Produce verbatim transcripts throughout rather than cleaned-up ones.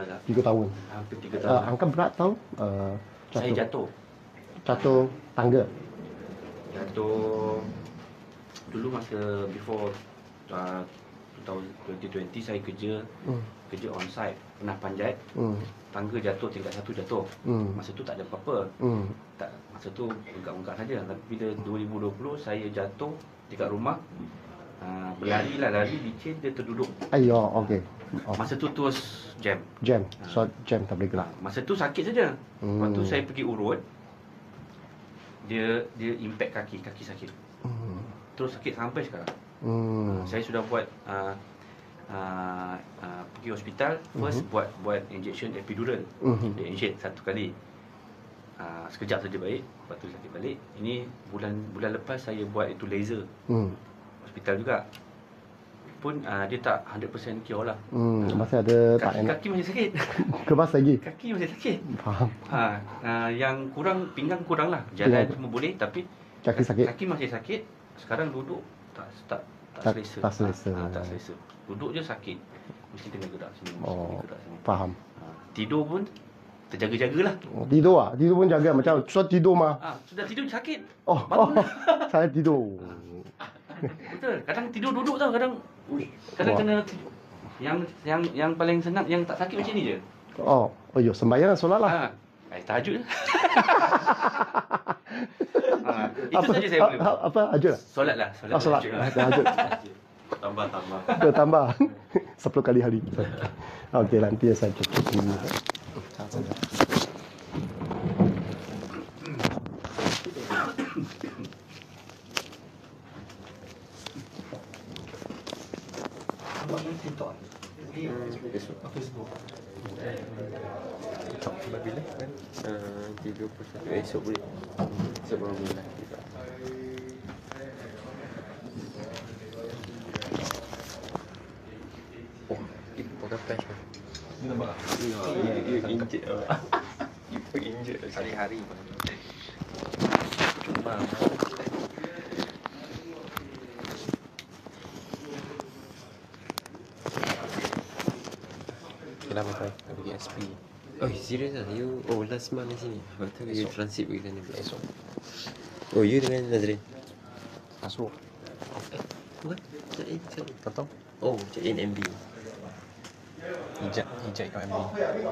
dah lah. Tiga tahun. Hampir tiga Uh, tahun. angkat berat tahu? Uh, Saya jatuh. Jatuh tangga. Jatuh dulu masa before uh, dua ribu dua puluh saya kerja hmm. kerja on site, pernah panjat. Hmm. Tangga jatuh, tingkat satu jatuh. Hmm. Masa tu tak ada apa-apa. Hmm. Tak, masa tu bengkak-bengkak saja. Tapi bila dua ribu dua puluh saya jatuh dekat rumah. Uh, berlari lah, lari licin, dia terduduk. Ayo, okey. Oh. Masa tu terus jam. Jam. So jam tak boleh gerak. Masa tu sakit saja. Hmm. Lepas tu saya pergi urut. Dia dia impact kaki, kaki sakit. Hmm. Terus sakit sampai sekarang. Hmm. Uh, saya sudah buat uh, uh, uh, pergi hospital. First uh-huh. buat buat injection epidural. Uh-huh. Dia inject satu kali. Uh, sekejap saja baik, lepas tu sakit balik. Ini bulan bulan lepas saya buat itu laser. Hmm. Hospital juga. Pun uh, dia tak one hundred percent cure lah. Hmm, uh, masih ada kaki, tak enak. Kaki masih sakit. Kebas lagi. Kaki masih sakit. Faham. Ha, uh, yang kurang pinggang kurang lah. Jalan pinggang. semua boleh tapi kaki sakit. Kaki masih sakit. Sekarang duduk tak tak tak, tak selesa. Tak selesa. Ha, ha, tak selesa. Duduk je sakit. Mesti kena gerak sini, mesti oh, gerak sini. Faham. Ha, tidur pun terjaga-jagalah. Oh, tidur ah, tidur pun jaga macam sudah tidur mah. Ah, sudah tidur sakit. Oh, oh saya tidur. Betul. Kadang tidur duduk tau, kadang kadang Wah. kena yang yang yang paling senang yang tak sakit macam ni je. Oh, oh yo sembahyang solat lah. Ha, eh tahajud. ha, itu apa, saja saya boleh. Apa, apa aja lah. Solat lah, solat. Oh, solat. Tahajud. tambah tambah. Kita tambah sepuluh kali hari. Okey, nanti saya cukup dulu. Facebook. Sampai bila kan? Uh, tiga puluh satu esok boleh. Esok baru boleh kita. Oh, itu pakai flash kan? Ini nampak tak? Ya, dia injet. Itu injet hari-hari. Cuma kenapa kau nak pergi S P? Oh, serius lah? You, oh last month di sini? Lepas tu you transit pergi sana pula? Esok. Oh, you dengan Nazrin? Masuk. Eh, what? Check in, check in. Tak tahu. Oh, check in M B. Hijab, hijab kat M B.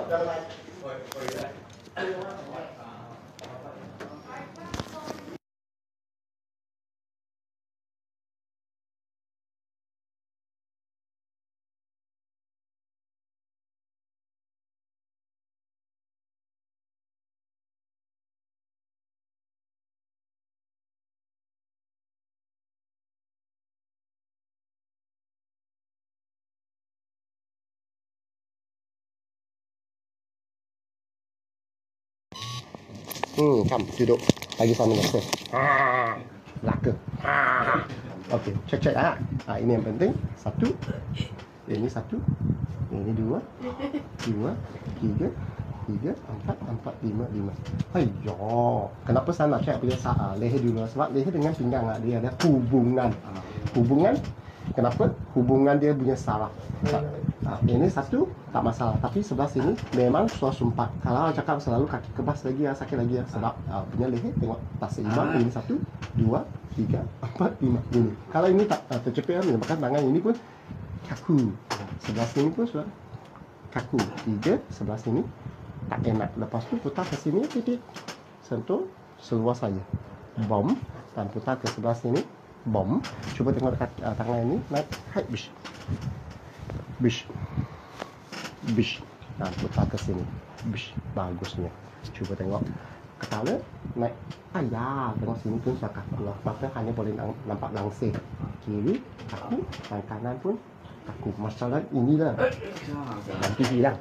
Hmm, come, duduk. Lagi sama dengan Ha, laka. Ha. Okey, cek cek ah. Ha, ini yang penting. Satu. Ini satu. Ini dua. Dua, tiga, tiga, empat, empat, lima, lima. Ayyo, kenapa saya nak cek punya sah leher dulu? Sebab leher dengan pinggang ah, dia ada hubungan. Hubungan. Kenapa? Hubungan dia punya saraf. Ha, ini satu tak masalah, tapi sebelah sini memang suara sumpah. Kalau cakap selalu kaki kebas lagi ya, sakit lagi ya, sebab uh, punya leher tengok tak seimbang. Ini satu, dua, tiga, empat, lima. Ini. Kalau ini tak uh, tercepit, bahkan tangan ini pun kaku. Sebelah sini pun sudah kaku. Tiga, sebelah sini tak enak. Lepas tu putar ke sini, titik sentuh seluas saja. Bom, dan putar ke sebelah sini. Bom. Cuba tengok dekat uh, tangan ini, naik height bish. Bish. Bish. Nah, putar ke sini. Bish. Bagusnya. Cuba tengok kepala naik. Ayah, tengok sini pun sudah kaku. Mata hanya boleh nampak langsir. Kiri kaku, dan kanan pun kaku. Masalah inilah. Nanti hilang.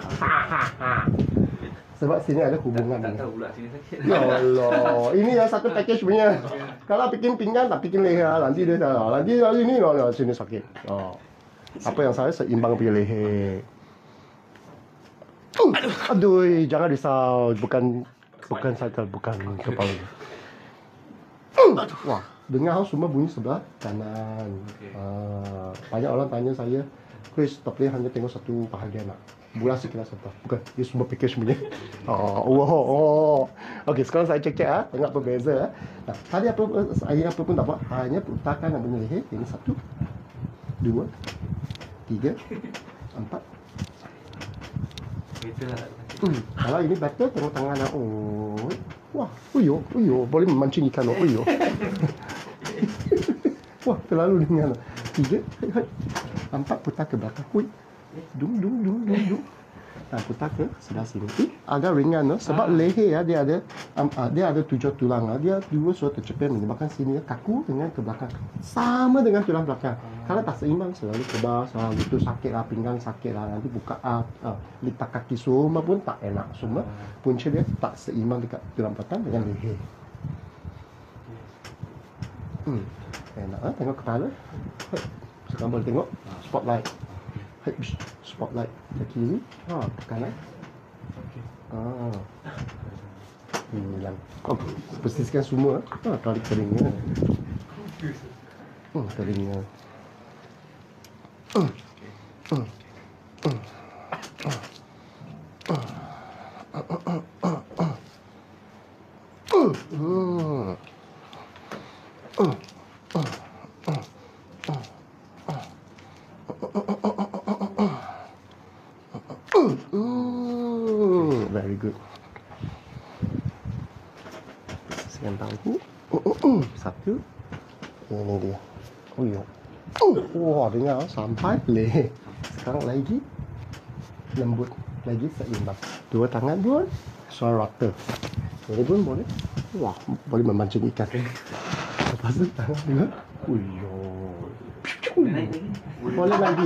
Sebab sini ada hubungan. Tak, tak tahu pula sini sakit. Ya Allah, ini yang satu package punya. Kalau bikin pinggang tak bikin leher, nanti dia dah. Nanti hari ni lah sini sakit. Oh. Apa yang saya seimbang punya leher. Aduh, aduh, jangan risau, bukan bukan saya bukan kepala. Wah, dengar semua bunyi sebelah kanan. Uh, banyak orang tanya saya, Chris, tapi hanya tengok satu bahagian nak. Bulan sekilas apa? Bukan, dia semua package punya. Oh, wow, oh. Okey, sekarang saya cek-cek ah, tengok apa beza ah. Nah, tadi apa saya apa pun tak buat, hanya putarkan yang punya leher. Ini satu, dua, tiga, empat. Itulah. Hmm, kalau ini betul tengok tangan ah. Oh. Wah, uyo, uyo, boleh memancing ikan oh, uyo. Wah, terlalu ringan. Tiga, hai, hai. Empat, putar ke belakang. Hui. Dung, dung, dung, dung, dung. Nah, putar ke sebelah sini. Eh, agak ringan no? Sebab ah. leher ya, dia ada um, uh, dia ada tujuh tulang. Uh, dia dua suatu tercepit menyebabkan sini ya, kaku dengan ke belakang. Sama dengan tulang belakang. Ah. Kalau tak seimbang, selalu ke bawah, selalu itu sakit lah, pinggang sakit lah. Nanti buka uh, uh, lipat kaki semua pun tak enak. Semua punca dia tak seimbang dekat tulang belakang dengan leher. Hmm, enak ah, tengok kepala. Hai. Sekarang boleh tengok spotlight. Hai, spotlight ke kiri. Ha, ke kanan. Okey. Ah. Hilang. Oh, posisikan semua. Ha, tarik telinga. Hmm, telinga. Hmm. Hmm. Hmm. Very good. Sekian tahu. Satu. Ini dia. Oh ya. Wah, dengar sampai leher. Sekarang lagi lembut, lagi seimbang. Dua tangan pun suara rata. Ini pun boleh. Wah, boleh memancing ikan. Lepas tu tangan juga. Uyo. Boleh lagi.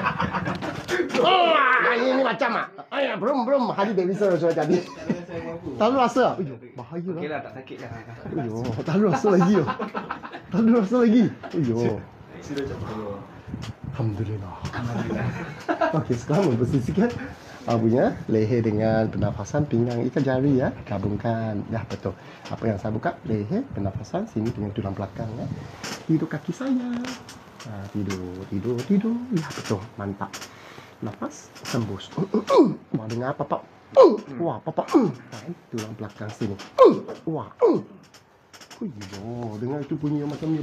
Ah, ini macam ah. Ayah, belum belum hari Davidson sudah jadi. Tak ada rasa. Uyo, bahaya lah. Okeylah, tak sakit dah. Uyo, tak ada rasa lagi. Yo. Tak ada rasa lagi. Uyo. Sudah campur. Alhamdulillah. Alhamdulillah. Okey, sekarang memposisikan uh, punya leher dengan pernafasan pinggang ikan jari ya, gabungkan. Ya, betul. Apa yang saya buka? Leher, pernafasan sini dengan tulang belakang ya. Hidup kaki saya. Nah, tidur, tidur, tidur. Ya, betul. Mantap. Nafas, tembus. Wah, dengar apa, Pak? Wah, Papa. Tulang belakang sini. Wah. Oh, dengar itu bunyi yang macam ni.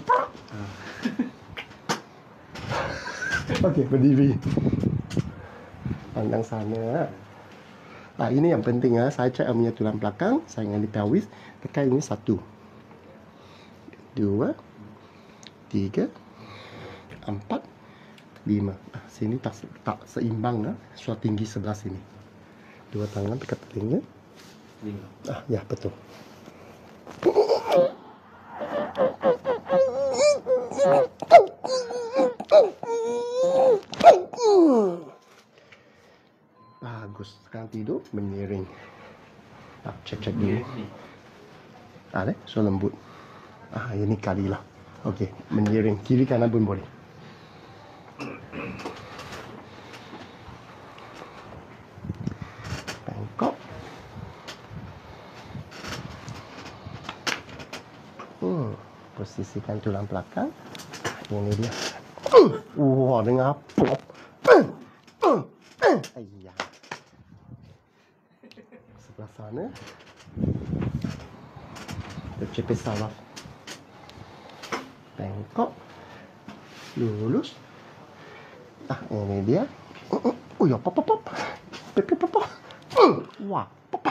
Okey, berdiri. Pandang sana. Ah, ini yang penting ah. Saya cek punya tulang belakang, saya dengan pelvis. Tekan ini satu, dua, tiga, empat, lima. Ah, sini tak tak seimbang ah. Suara tinggi sebelah sini. Dua tangan dekat telinga. Lima. Ah, ya betul. Bagus. Sekarang tidur menyiring. Ah, cek-cek dulu. Ah, deh, so lembut. Ah, ini kalilah. Okey, menyiring kiri kanan pun boleh. Bengkok. Hmm, posisikan tulang belakang. Ini dia. Wah, dengar pop. Ayah. Sebelah sana. Tercepit saraf. Bengkok. Lurus. Ah, ini dia. Oh ya, pop pop pop. Pop pop pop. Wah, pop.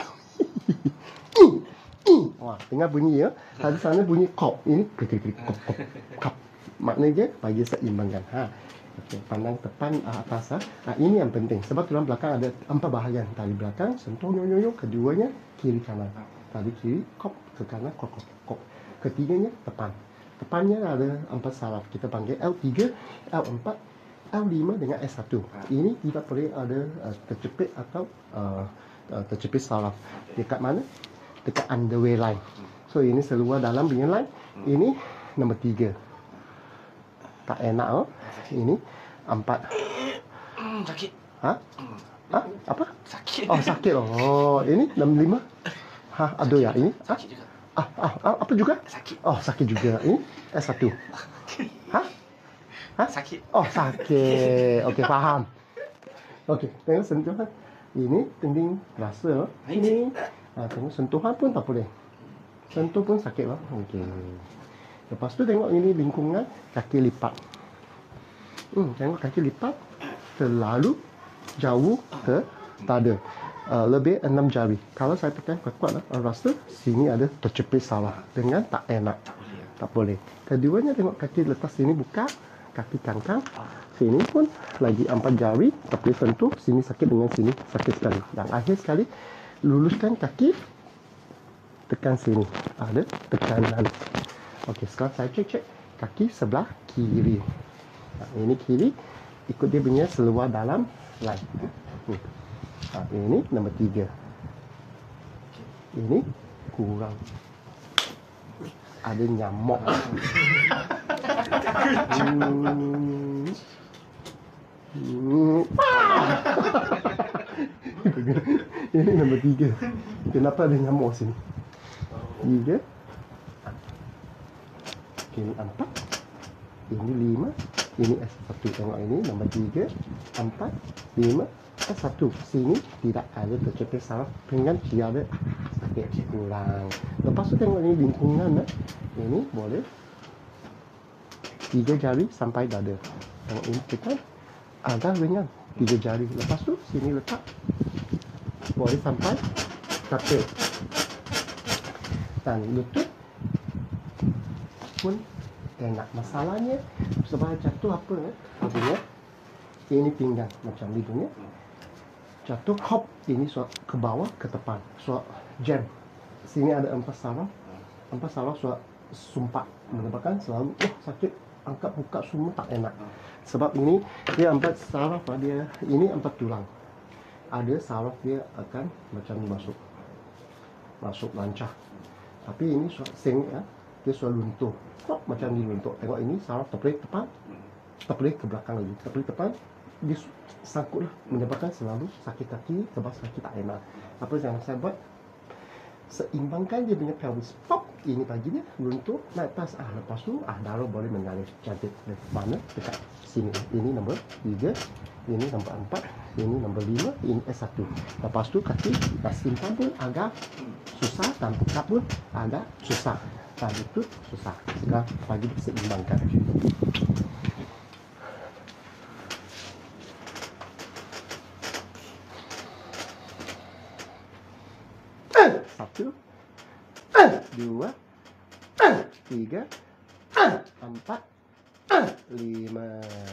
Wah, dengar bunyi ya. Tadi sana bunyi kop. Ini klik klik kop kop kop. Maknanya bagi seimbangkan. Ha. Okey, pandang depan atas ah. Nah, ini yang penting sebab tulang belakang ada empat bahagian. Tali belakang, sentuh nyoyo, keduanya kiri kanan. Tali kiri, kop ke kanan, kop kop kop. Ketiganya depan. Depannya ada empat saraf. Kita panggil L tiga, L empat, L lima dengan S satu. Ini tidak boleh ada uh, tercepit atau uh, uh, tercepit saraf. Dekat mana? Dekat underway line. So ini seluar dalam punya line. Ini nombor tiga. Tak enak oh. Ini empat. Hmm, sakit. Ha? Ha? Apa? Sakit. Oh, sakit oh. Oh, ini enam lima. Ha, ada ya ini? Sakit juga. Ah, ah, ah, apa juga? Sakit. Oh, sakit juga. Ini S satu. Ha? Ha? Sakit. Oh, sakit. Okey, faham. Okey, tengok sentuhan. Ini tending rasa. Ini. Ha, tengok sentuhan pun tak boleh. Sentuh pun sakit lah. Okey. Lepas tu tengok ini lingkungan kaki lipat. Hmm, tengok kaki lipat terlalu jauh ke dada. Uh, lebih enam jari. Kalau saya tekan kuat-kuat lah, rasa sini ada tercepit salah dengan tak enak. Tak boleh. Keduanya tengok kaki letas sini buka, kaki kangkang. Sini pun lagi empat jari, tak boleh sentuh. Sini sakit dengan sini sakit sekali. Dan akhir sekali luluskan kaki, tekan sini. Ada tekanan. Okey, sekarang saya cek-cek kaki sebelah kiri. Nah, ini kiri, ikut dia punya seluar dalam line. Hmm. Nah, ini nombor tiga. Ini kurang. Ada nyamuk. Hmm. Hmm. Ini nombor tiga. Kenapa ada nyamuk sini? Tiga. Ini empat. Ini lima. Ini S satu. Tengok ini nombor tiga, empat, lima, S satu. Sini tidak ada tercepit saraf dengan tiada sakit kurang. Lepas tu tengok ini lingkungan. Eh. Ini boleh tiga jari sampai dada. Tengok ini tekan. Agak ringan. Tiga jari. Lepas tu sini letak. Boleh sampai kaki. Dan lutut pun enak. Masalahnya sebab jatuh apa eh? Artinya ini pinggang macam ni punya. Jatuh hop ini suat ke bawah ke depan. Suat jam. Sini ada empat saraf. Empat saraf suat sumpat menyebabkan selalu oh sakit, angkat buka semua tak enak. Sebab ini dia empat saraf dia ini empat tulang. Ada saraf dia akan macam ni masuk. Masuk lancar. Tapi ini suat seng ya. Dia suat luntur. Kok macam ni luntur. Tengok ini saraf tak boleh depan, tak boleh ke belakang lagi. Tak boleh depan, dia sangkut lah. Menyebabkan selalu sakit kaki, sebab sakit tak enak. Apa yang saya buat? Seimbangkan dia punya pelvis. Pop! Ini pagi dia luntur, naik atas. Ah, lepas tu, ah darah boleh mengalir cantik. Mana? Dekat sini. Ini nombor tiga, ini nombor empat, ini nombor lima, ini S satu. Lepas tu kaki, nak simpan pun agak susah, dan buka pun agak susah. Dan itu susah. Sekarang pagi dia seimbangkan. Satu, dua, tiga, empat, lima.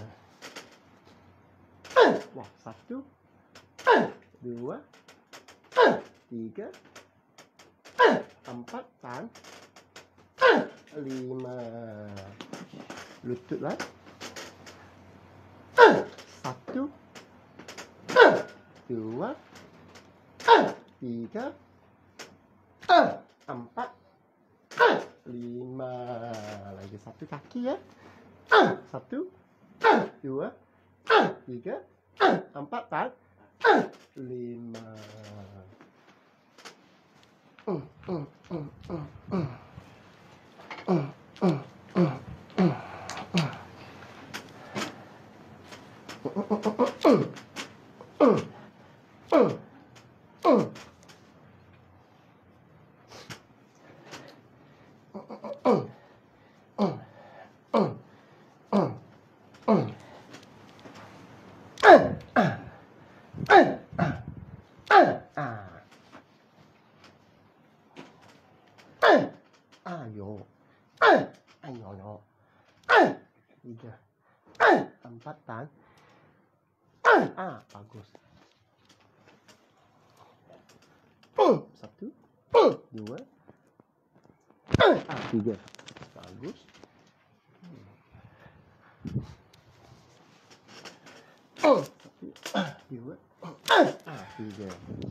Wah, satu, dua, tiga, empat, dan lima. Lutut lah. Satu, dua, tiga, empat, lima. Lagi satu kaki ya. Satu, dua, tiga, empat, dan lima. Mm, mm, mm, mm, mm. Mm, mm, mm, mm, mm. Ayo. Ayo, ayo. Tiga. Empat, dan ah, bagus. Satu, dua, ah, tiga. Bagus. Satu, dua, ah, tiga.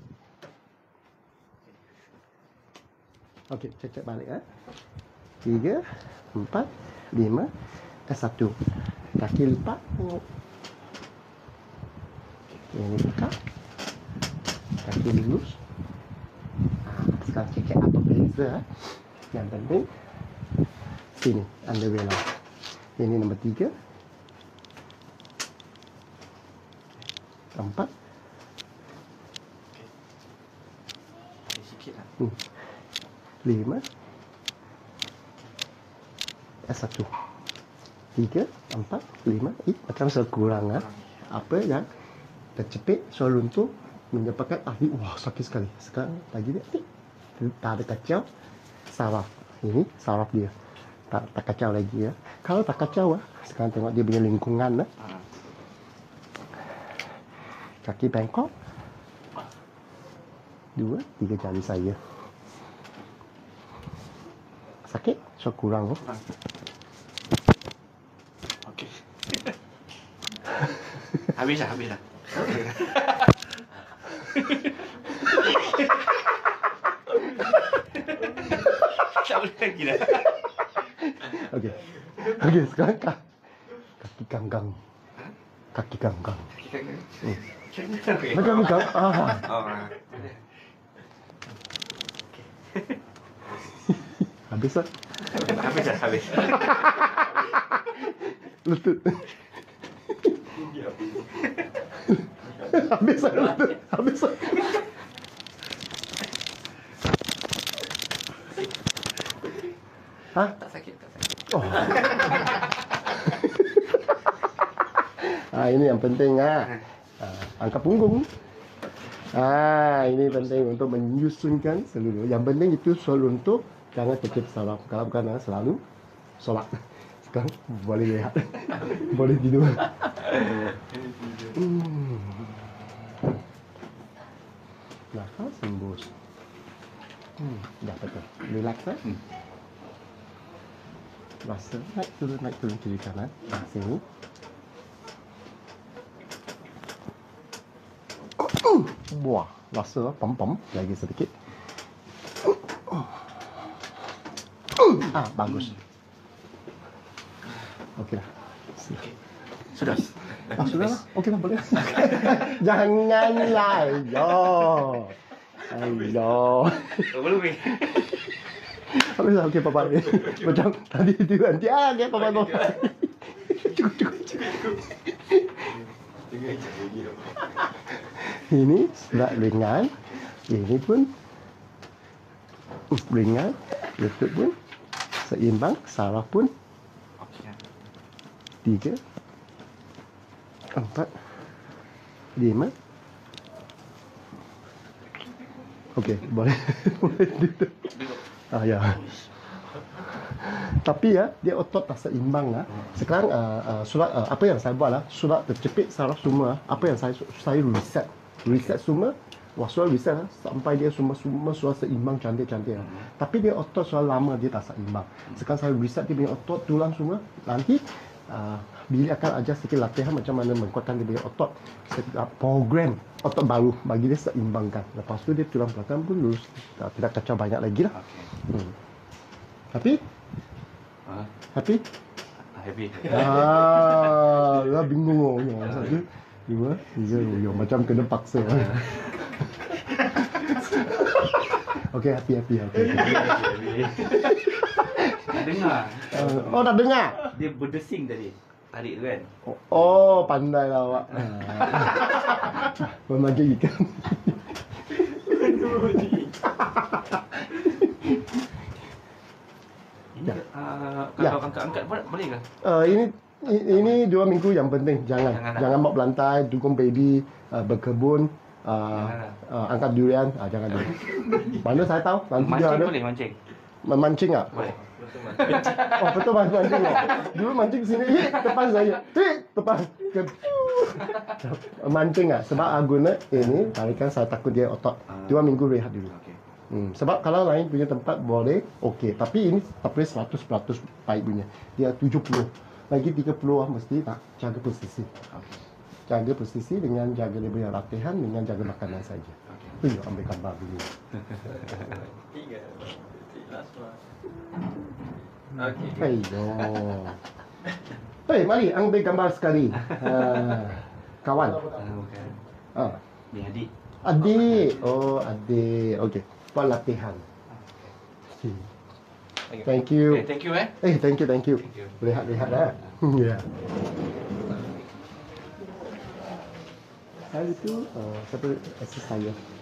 Okey, cek-cek balik ya. Tiga, empat, lima, S satu. Kaki lipat. Ini buka. Kaki lurus. Ah, sekarang cek apa beza. Yang penting sini underwear lah. Ini nombor tiga. empat. Okay, sikit lah. Hmm. Lima. Eh, satu. Tiga, empat, lima. Eh, macam sekurang ah. Apa yang tercepit, soal runtuh, menyebabkan ahli, wah sakit sekali. Sekarang lagi dia, eh, tak ada kacau. Saraf. Ini saraf dia. Tak, tak kacau lagi ya. Kalau tak kacau ah, sekarang tengok dia punya lingkungan ah. Kaki bengkok. Dua, tiga jari saya. Sakit? So kurang oh. Okey. Habis dah, habis dah. Tak boleh lagi dah. Okey. Okey, sekarang kah. Kaki ganggang. Kaki ganggang. Hmm. Macam ganggang. Ah. Oh. Habis lah. Habis dah, habis. Lutut. Habis lah lutut. Habis lah. Hah? Tak sakit, tak sakit. Oh. Ah, ini yang penting ah. Ah, angkat punggung. Ah, ini penting untuk menyusunkan seluruh. Yang penting itu selalu untuk jangan terkejut saraf. Kalau bukan ah, selalu solat. Sekarang boleh lihat. Boleh tidur. Hmm. Nafas hembus. Hmm, dah betul. Relax ah. Hmm. Rasa naik turun naik turun kiri kanan. Nah, sini. Wah, rasa pom-pom lagi sedikit. Ah, bagus. Okey dah. Okey. Sudah. Ah, sudah lah. Okey lah, boleh. Janganlah. Ayo. Ayo. Belum ni. Habis lah, okey papa. Macam tadi tu kan. Dia dia papa tu. Cukup cukup cukup. Ini sudah ringan. Ini pun ringan. Lutut pun seimbang. Saraf pun tiga, empat, lima. Okey, boleh boleh duduk. Ah ya. Tapi ya, dia otot tak seimbang lah. Sekarang uh, uh, surat uh, apa yang saya buat lah, surat tercepit saraf semua. Apa yang saya saya reset, reset semua. Wah, surat reset lah, sampai dia semua semua surat seimbang cantik-cantik lah. Tapi dia otot soal lama dia tak seimbang. Sekarang saya reset dia punya otot tulang semua. Nanti uh, Billy akan ajar sedikit latihan macam mana menguatkan dia punya otot. Kita uh, program otot baru bagi dia seimbangkan. Lepas tu dia tulang belakang pun lurus, uh, tidak kacau banyak lagi lah. Hmm. Happy? Ha? Happy? Happy. Ah, lah bingung oh. Satu, dua, tiga, yo macam kena paksa. Okey, happy happy happy. Dengar. Uh, oh, dah dengar. Dia berdesing tadi. Tarik tu kan. Oh, oh pandai lah awak. Memancing ikan. Ini uh, kalau Ya. angkat-angkat boleh boleh ke? Uh, ini ini dua minggu yang penting. Jangan Janganlah. jangan bawa belantai, dukung baby, uh, berkebun, uh, uh, angkat durian. Ah, jangan dulu. Mana saya tahu nanti dia Mancing ada boleh mancing. memancing ah. Boleh. Oh betul mancing mancing oh. Dulu mancing sini, eh, depan saya, eh, depan. Mancing ah, sebab ah, guna ini tarikan saya takut dia otot. Dua minggu rehat dulu. Okey. Hmm, sebab kalau lain punya tempat boleh, okey. Tapi ini tak boleh seratus peratus baik punya. Dia tujuh puluh. Lagi tiga puluh ah mesti tak jaga posisi. Okey. Jaga posisi dengan jaga dia punya latihan dengan jaga makanan saja. Okey. Iya, ambil gambar dulu. Tiga. Last one. Okey. Ayo. Hei, mari ambil gambar sekali. Uh, kawan. Ah, bukan. Ah, Ni adik. adik. Oh, adik. Okey. Buat latihan. Thank you. Okay, thank you eh. Eh, thank you, thank you. Thank you. Lihat-lihat lah. Ya. Hari tu uh, siapa assist saya.